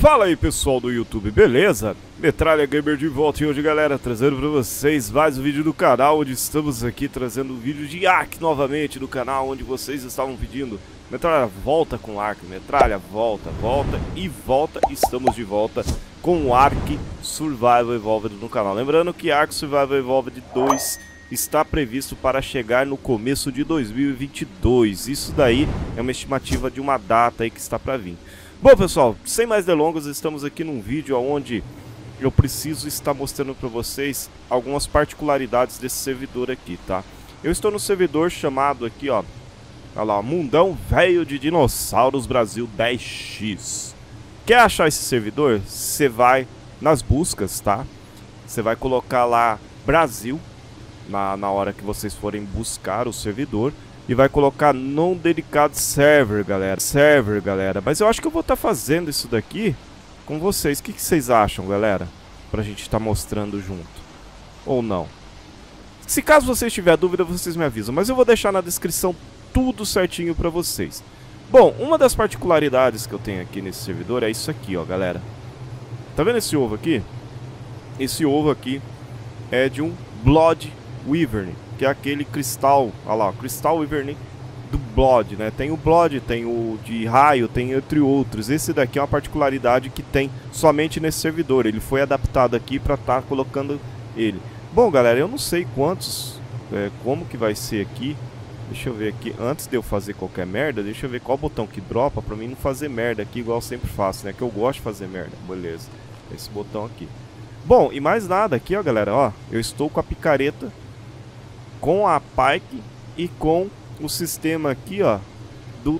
Fala aí pessoal do YouTube, beleza? Metralha Gamer de volta e hoje galera, trazendo pra vocês mais um vídeo do canal, onde estamos aqui trazendo um vídeo de Ark novamente do canal, onde vocês estavam pedindo. Metralha volta com Ark, Metralha volta, estamos de volta com o Ark Survival Evolved no canal. Lembrando que Ark Survival Evolved 2 está previsto para chegar no começo de 2022, isso daí é uma estimativa de uma data aí que está para vir. Bom pessoal, sem mais delongas, estamos aqui num vídeo onde eu preciso estar mostrando para vocês algumas particularidades desse servidor aqui, tá? Eu estou no servidor chamado aqui, ó, olha lá, Mundão Velho de Dinossauros Brasil 10X. Quer achar esse servidor? Você vai nas buscas, tá? Você vai colocar lá Brasil na hora que vocês forem buscar o servidor. E vai colocar non-dedicated server, galera. Mas eu acho que eu vou estar fazendo isso daqui com vocês. O que vocês acham, galera? Pra gente estar mostrando junto. Ou não? Se caso vocês tiverem dúvida, vocês me avisam. Mas eu vou deixar na descrição tudo certinho pra vocês. Bom, uma das particularidades que eu tenho aqui nesse servidor é isso aqui, ó, galera. Tá vendo esse ovo aqui? Esse ovo aqui é de um Blood Wyvern, que é aquele cristal, olha lá, cristal Wyvern do Blood, né? Tem o Blood, tem o de raio, tem entre outros. Esse daqui é uma particularidade que tem somente nesse servidor. Ele foi adaptado aqui para estar colocando ele. Bom, galera, eu não sei quantos, como que vai ser aqui. Deixa eu ver aqui, antes de eu fazer qualquer merda, deixa eu ver qual botão que dropa pra mim não fazer merda aqui, igual eu sempre faço, né? Que eu gosto de fazer merda, beleza. Esse botão aqui. Bom, e mais nada aqui, ó, galera, ó. Eu estou com a picareta, com a Pike e com o sistema aqui, ó, do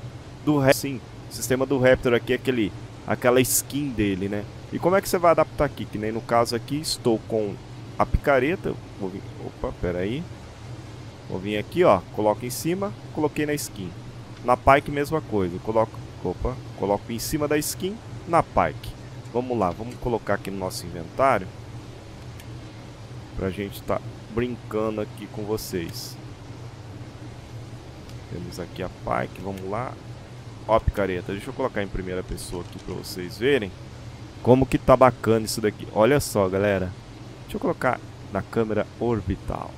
sim, o sistema do Raptor aqui, aquela skin dele, né? E como é que você vai adaptar aqui? Que nem no caso aqui, estou com a picareta, vou vir, opa, pera aí. Vou vir aqui, ó, coloco em cima, coloquei na skin. Na Pike mesma coisa, coloco em cima da skin, na Pike. Vamos lá, vamos colocar aqui no nosso inventário pra gente tá brincando aqui com vocês. Temos aqui a Pike, vamos lá. Ó a picareta, deixa eu colocar em primeira pessoa aqui pra vocês verem como que tá bacana isso daqui. Olha só, galera. Deixa eu colocar na câmera orbital.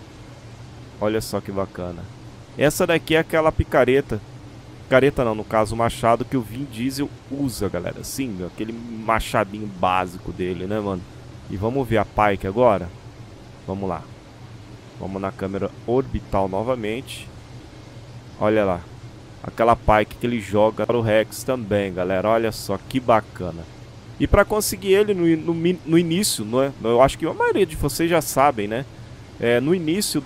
Olha só que bacana. Essa daqui é aquela picareta. Picareta não, no caso o machado que o Vin Diesel usa, galera. Sim, aquele machadinho básico dele, né, mano? E vamos ver a Pike agora. Vamos lá. Vamos na câmera orbital novamente. Olha lá. Aquela Pike que ele joga para o Rex também, galera. Olha só que bacana. E para conseguir ele no início, não é? Eu acho que a maioria de vocês já sabem, né? No início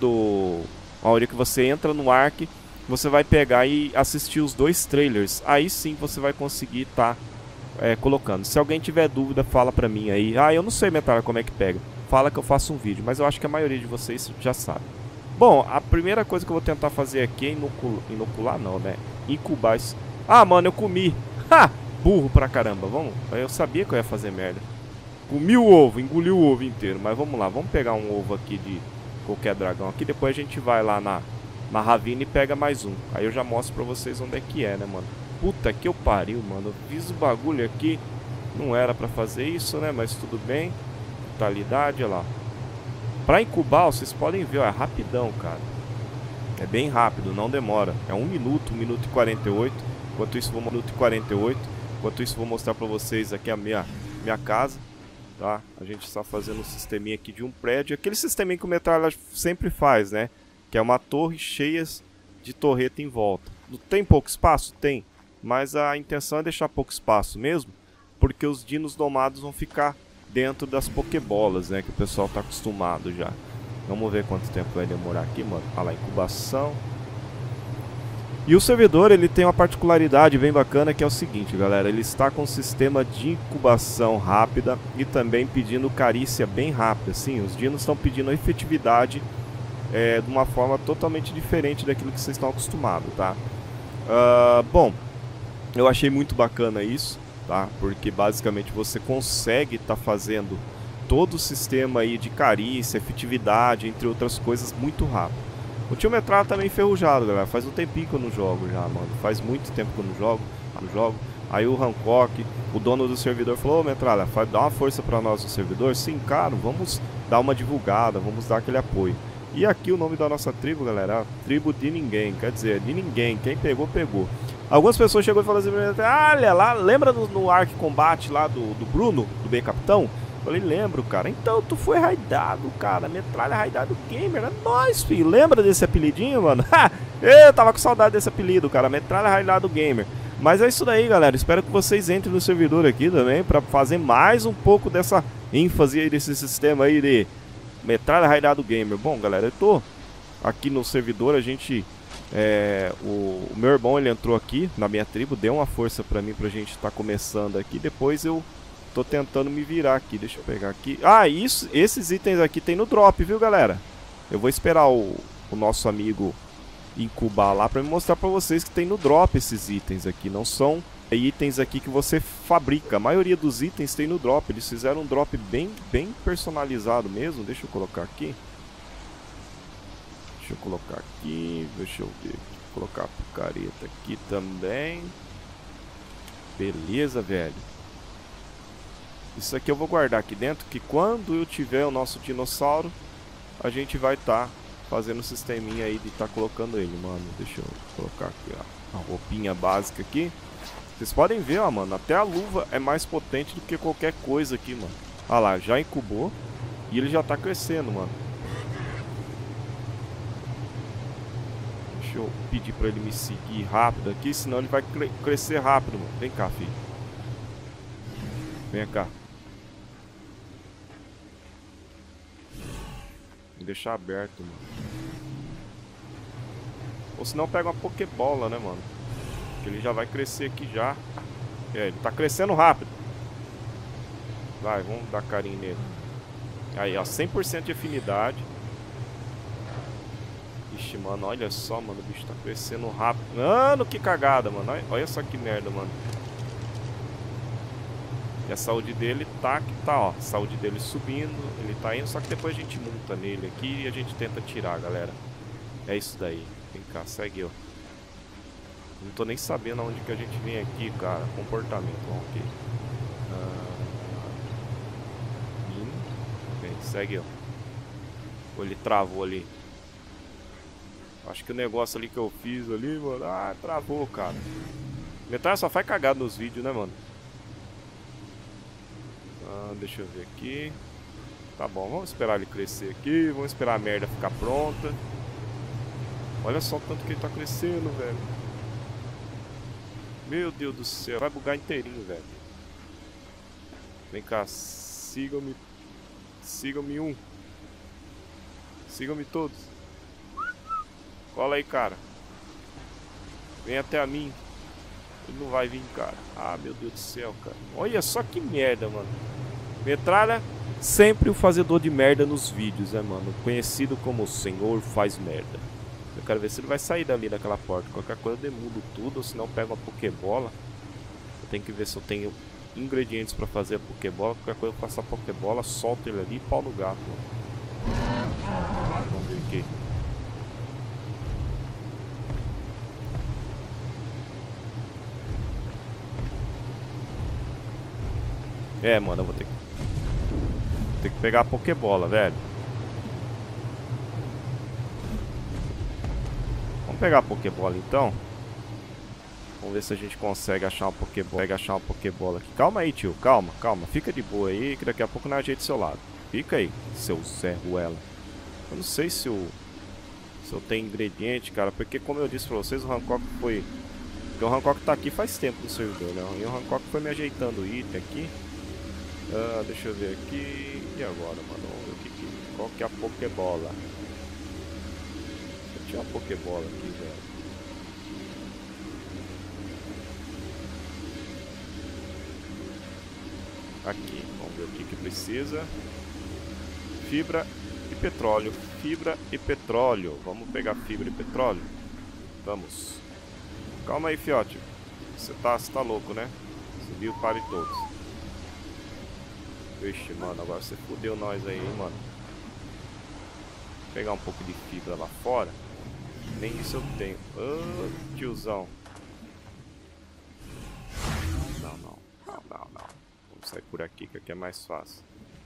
a hora que você entra no Ark, você vai pegar e assistir os dois trailers. Aí sim você vai conseguir estar colocando. Se alguém tiver dúvida, fala pra mim aí. Ah, eu não sei, Metralha, como é que pega. Fala que eu faço um vídeo, mas eu acho que a maioria de vocês já sabe. Bom, a primeira coisa que eu vou tentar fazer aqui é inocular não, né? Incubar isso. Ah, mano, eu comi. Ha! Burro pra caramba, vamos. Eu sabia que eu ia fazer merda. Comi o ovo, engoli o ovo inteiro. Mas vamos lá, vamos pegar um ovo aqui de qualquer dragão aqui. Depois a gente vai lá na ravina e pega mais um. Aí eu já mostro pra vocês onde é que é, né, mano? Puta que eu pariu, mano. Eu fiz o bagulho aqui. Não era pra fazer isso, né? Mas tudo bem. Totalidade, olha lá. Pra incubar, vocês podem ver, ó, é rapidão, cara. É bem rápido, não demora. É 1 minuto, 1 minuto e 48. Enquanto isso, vou 1 minuto e 48. Enquanto isso, vou mostrar pra vocês aqui a minha casa. Tá? A gente está fazendo um sisteminha aqui de um prédio. Aquele sisteminha que o Metralha sempre faz, né? Que é uma torre cheia de torreta em volta. Tem pouco espaço? Tem. Mas a intenção é deixar pouco espaço mesmo. Porque os dinos domados vão ficar dentro das pokebolas, né? Que o pessoal tá acostumado já. Vamos ver quanto tempo vai demorar aqui, mano. Olha lá, incubação. E o servidor, ele tem uma particularidade bem bacana, que é o seguinte, galera. Ele está com um sistema de incubação rápida e também pedindo carícia bem rápida. Sim, os dinos estão pedindo efetividade de uma forma totalmente diferente daquilo que vocês estão acostumados, tá? Bom, eu achei muito bacana isso, tá? Porque basicamente você consegue estar fazendo todo o sistema aí de carícia, efetividade, entre outras coisas, muito rápido. O tio Metralha tá meio enferrujado, galera. Faz um tempinho que eu não jogo já, mano. Faz muito tempo que eu não jogo. Aí o Hancock, o dono do servidor, falou: ô Metralha, dá uma força pra nós no servidor. Sim, cara, vamos dar uma divulgada, vamos dar aquele apoio. E aqui o nome da nossa tribo, galera, tribo de ninguém, quer dizer, de ninguém, quem pegou, pegou. Algumas pessoas chegou e falaram assim: olha lá, lembra no Ark Combate lá do Bruno, do Bem Capitão? Eu falei: lembro, cara. Então tu foi raidado, cara, Metralha raidado gamer, é nóis, filho. Lembra desse apelidinho, mano? Eu tava com saudade desse apelido, cara, Metralha raidado gamer. Mas é isso daí, galera. Espero que vocês entrem no servidor aqui também pra fazer mais um pouco dessa ênfase aí desse sistema aí de Metralha raidado gamer. Bom, galera, eu tô aqui no servidor, a gente... o meu irmão, ele entrou aqui na minha tribo, deu uma força pra mim pra gente estar começando aqui. Depois eu tô tentando me virar aqui, deixa eu pegar aqui. Ah, esses itens aqui tem no drop, viu, galera? Eu vou esperar o nosso amigo incubar lá pra me mostrar pra vocês que tem no drop esses itens aqui. Não são itens aqui que você fabrica, a maioria dos itens tem no drop. Eles fizeram um drop bem personalizado mesmo. Deixa eu colocar aqui. Deixa eu colocar aqui, deixa eu ver aqui. Vou colocar a picareta aqui também. Beleza, velho. Isso aqui eu vou guardar aqui dentro, que quando eu tiver o nosso dinossauro, a gente vai estar fazendo um sisteminha aí de estar colocando ele, mano. Deixa eu colocar aqui, ó, a roupinha básica aqui. Vocês podem ver, ó, mano, até a luva é mais potente do que qualquer coisa aqui, mano. Olha lá, já incubou e ele já tá crescendo, mano. Deixa eu pedir pra ele me seguir rápido aqui, senão ele vai crescer rápido, mano. Vem cá, filho. Vem cá. Vou deixar aberto, mano. Ou senão pega uma Pokébola, né, mano? Que ele já vai crescer aqui já. Ele tá crescendo rápido. Vai, vamos dar carinho nele. Aí, ó, 100% de afinidade. Ixi, mano, olha só, mano, o bicho tá crescendo rápido. Mano, que cagada, mano. Olha só que merda, mano. E a saúde dele tá que tá, ó. A saúde dele subindo, ele tá indo. Só que depois a gente monta nele aqui e a gente tenta tirar, galera. É isso daí. Vem cá, segue eu. Não tô nem sabendo aonde que a gente vem aqui, cara. Comportamento, vamos aqui. Vem, segue eu. Ele travou ali. Acho que o negócio ali que eu fiz ali, mano... Ah, travou, cara. Metralha só faz cagada nos vídeos, né, mano? Deixa eu ver aqui. Tá bom, vamos esperar ele crescer aqui. Vamos esperar a merda ficar pronta. Olha só o tanto que ele tá crescendo, velho. Meu Deus do céu. Vai bugar inteirinho, velho. Vem cá, sigam-me. Sigam-me um. Sigam-me todos. Cola aí, cara. Vem até a mim. Ele não vai vir, cara. Ah, meu Deus do céu, cara. Olha só que merda, mano. Metralha, sempre o fazedor de merda nos vídeos, né, mano? Conhecido como o Senhor Faz Merda. Eu quero ver se ele vai sair dali daquela porta. Qualquer coisa eu demudo tudo, ou senão pego uma Pokébola. Eu tenho que ver se eu tenho ingredientes pra fazer a Pokébola. Qualquer coisa eu faço a Pokébola, solto ele ali e pau no gato, mano. Vamos ver aqui. É, mano, eu vou ter que pegar a Pokébola, velho. Vamos pegar a Pokébola, então. Vamos ver se a gente consegue achar uma Pokébola aqui. Calma aí, tio. Calma, calma. Fica de boa aí, que daqui a pouco nós ajeita do seu lado. Fica aí, seu Zé Ruela. Eu não sei se eu tenho ingrediente, cara. Porque, como eu disse pra vocês, o Hancock foi... Porque o Hancock tá aqui faz tempo no servidor, né? E o Hancock foi me ajeitando o item aqui. Deixa eu ver aqui. E agora, mano? Vamos ver qual que é a Pokébola. Eu tinha uma Pokébola aqui, velho. Aqui, vamos ver o que precisa. Fibra e petróleo. Fibra e petróleo. Vamos pegar fibra e petróleo? Vamos. Calma aí, fiote. Você tá louco, né? Subiu, pare todos. Vixe, mano, agora você fodeu nós aí, hein, mano. Vou pegar um pouco de fibra lá fora. Nem isso eu tenho. Ô, tiozão. sair por aqui, que aqui é mais fácil.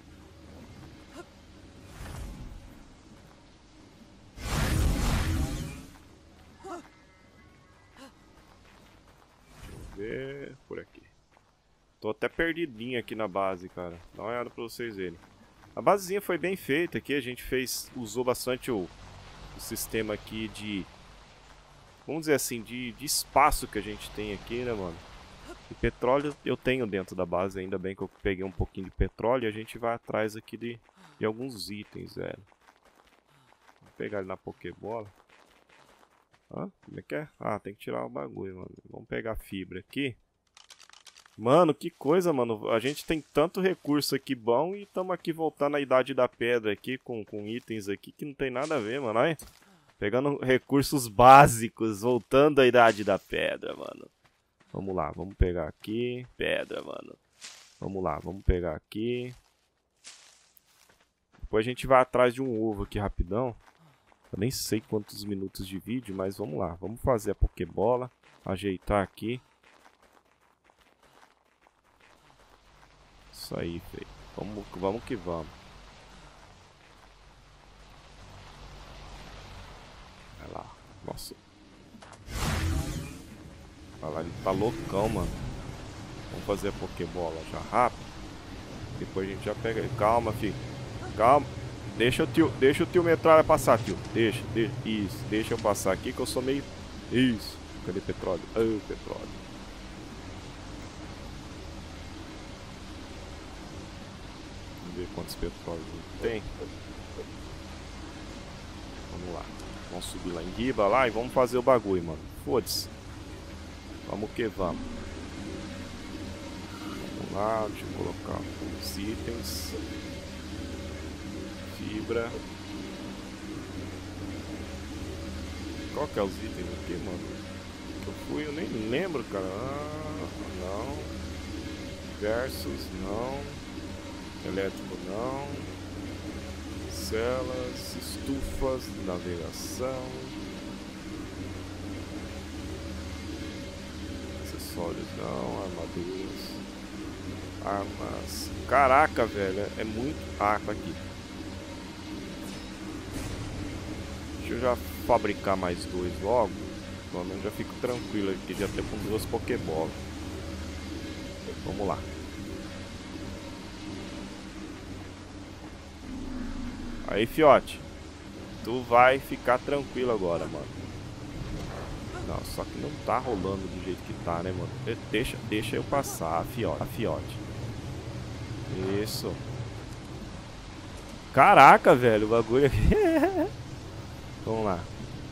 Ver por aqui. Tô até perdidinho aqui na base, cara. Dá uma olhada pra vocês verem. A basezinha foi bem feita aqui. A gente usou bastante o sistema aqui de... Vamos dizer assim, de espaço que a gente tem aqui, né, mano? E petróleo eu tenho dentro da base. Ainda bem que eu peguei um pouquinho de petróleo. E a gente vai atrás aqui de alguns itens, velho. Vou pegar ele na Pokébola. Ah, como é que é? Ah, tem que tirar o bagulho, mano. Vamos pegar a fibra aqui. Mano, que coisa, mano. A gente tem tanto recurso aqui bom e estamos aqui voltando à Idade da Pedra aqui com itens aqui que não tem nada a ver, mano. Olha. Pegando recursos básicos, voltando à Idade da Pedra, mano. Vamos lá, vamos pegar aqui. Pedra, mano. Vamos lá, vamos pegar aqui. Depois a gente vai atrás de um ovo aqui rapidão. Eu nem sei quantos minutos de vídeo, mas vamos lá. Vamos fazer a Pokébola. Ajeitar aqui. Isso aí, feio. Vamos que vamos. Vai lá. Nossa. Vai lá, ele tá loucão, mano. Vamos fazer a Pokébola já rápido. Depois a gente já pega ele. Calma, filho. Calma. Deixa o tio Metralha passar, tio. Deixa. Isso. Deixa eu passar aqui que eu sou meio... Isso. Cadê petróleo? Ah, petróleo. Vamos ver quantos petróleos tem. Vamos lá. Vamos subir lá em Giba lá e vamos fazer o bagulho, mano. Foda-se. Vamos que vamos. Vamos lá. Deixa eu colocar os itens. Fibra. Qual que é os itens aqui, mano? Que eu fui, eu nem lembro, cara. Ah, não. Versus, não. Elétrico, não. Celas, estufas, navegação. Acessórios, não. Armaduras. Armas. Caraca, velho. É muito arma aqui. Deixa eu já fabricar mais dois logo. Pelo menos já fico tranquilo aqui, já tem com duas Pokébolas. Vamos lá. Aí, fiote. Tu vai ficar tranquilo agora, mano. Não, só que não tá rolando do jeito que tá, né, mano? Deixa eu passar, a fiote. Isso. Caraca, velho, o bagulho aqui. Vamos lá.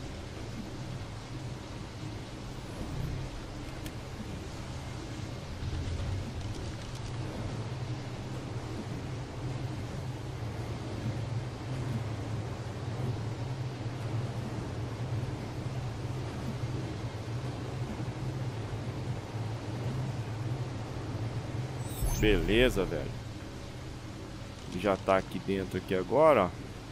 Beleza, velho. Já tá aqui dentro aqui agora, ó.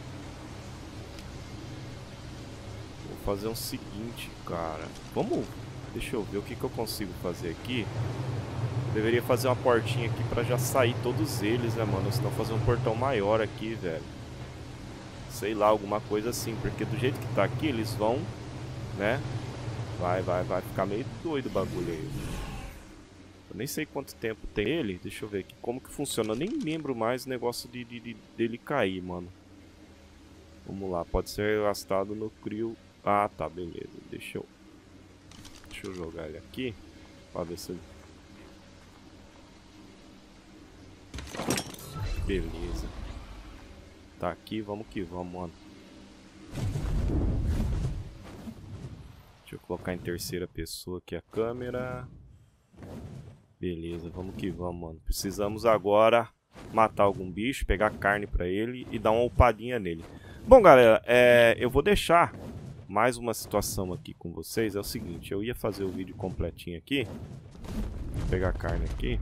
Vou fazer o seguinte, cara. Vamos... Deixa eu ver o que eu consigo fazer aqui. Eu deveria fazer uma portinha aqui pra já sair todos eles, né, mano? Senão fazer um portão maior aqui, velho. Sei lá, alguma coisa assim. Porque do jeito que tá aqui, eles vão, né? Vai ficar meio doido o bagulho aí. Eu nem sei quanto tempo tem ele. Deixa eu ver aqui como que funciona. Eu nem lembro mais o negócio dele cair, mano. Vamos lá. Pode ser gastado no crio. Ah, tá. Beleza. Deixa eu jogar ele aqui. Pra ver se ele... Beleza. Tá aqui. Vamos que vamos, mano. Deixa eu colocar em terceira pessoa aqui a câmera. Beleza, vamos que vamos, mano. Precisamos agora matar algum bicho, pegar carne pra ele e dar uma upadinha nele. Bom, galera, eu vou deixar mais uma situação aqui com vocês. É o seguinte, eu ia fazer o vídeo completinho aqui. Vou pegar a carne aqui.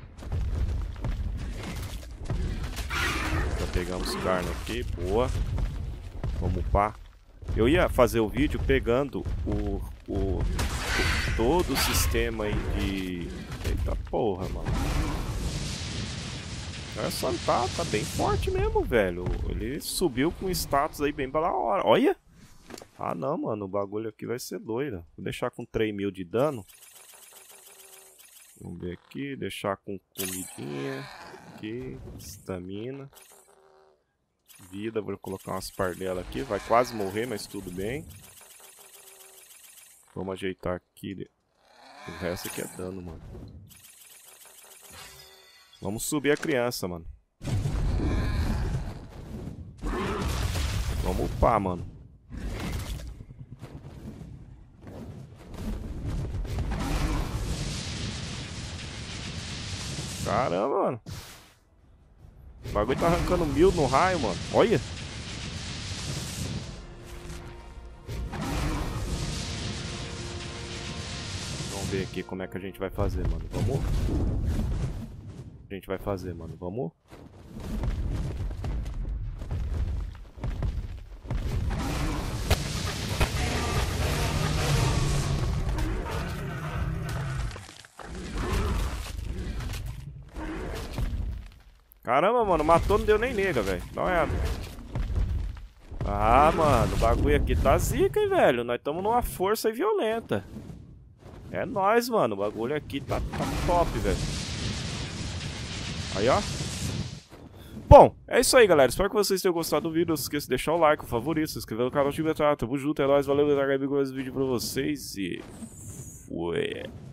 Já pegamos carne aqui, boa. Vamos upar. Eu ia fazer o vídeo pegando todo o sistema aí de... Eita porra, mano. Olha só, tá bem forte mesmo, velho. Ele subiu com status aí bem pela hora. Olha! Ah, não, mano. O bagulho aqui vai ser doido. Vou deixar com 3.000 de dano. Vamos ver aqui. Deixar com comidinha. Aqui. Estamina. Vida. Vou colocar umas pardelas aqui. Vai quase morrer, mas tudo bem. Vamos ajeitar aqui. O resto aqui é dano, mano. Vamos subir a criança, mano. Vamos upar, mano. Caramba, mano. O bagulho tá arrancando 1000 no raio, mano. Olha. Vamos ver aqui como é que a gente vai fazer, mano. Vamos. A gente vai fazer, mano. Vamos. Caramba, mano, matou, não deu nem nega, velho. Dá uma olhada. Ah, mano, o bagulho aqui tá zica, hein, velho. Nós estamos numa força violenta. É nóis, mano. O bagulho aqui tá top, velho. Aí, ó. Bom, é isso aí, galera. Espero que vocês tenham gostado do vídeo. Não se esqueça de deixar o like, o favorito, se inscrever no canal, tamo junto, é nóis. Valeu, eu trago mais vídeo pra vocês e... Fui.